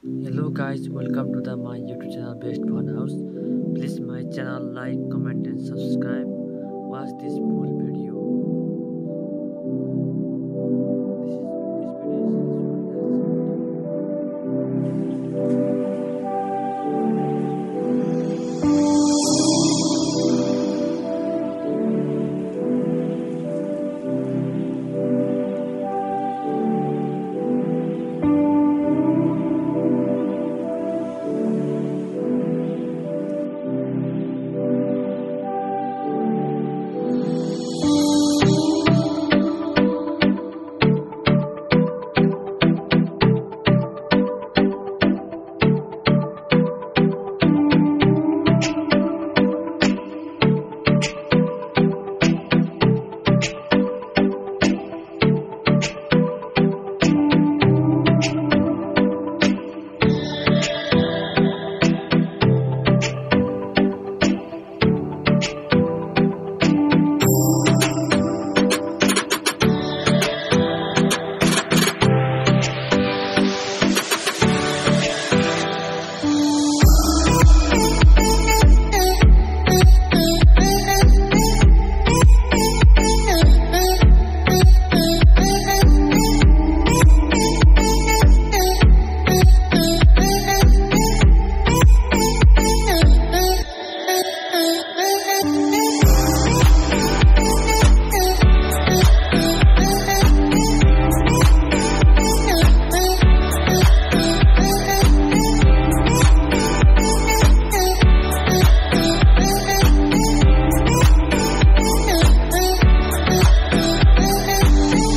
Hello guys, welcome to my YouTube channel Best Fun House. Please my channel like, comment and subscribe. Watch this full video. This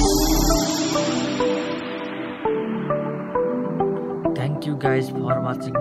Thank you guys for watching.